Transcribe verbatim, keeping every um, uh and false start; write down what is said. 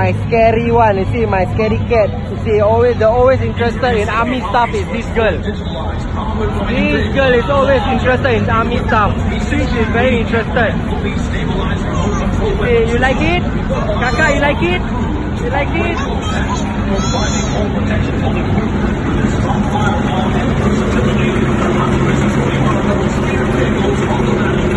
my scary one. You see, my scary cat. You see, always they're always interested in army stuff. Is this girl? This girl is always interested in army stuff. She is very interested. You see, you like it? Kakak, you like it? You like it?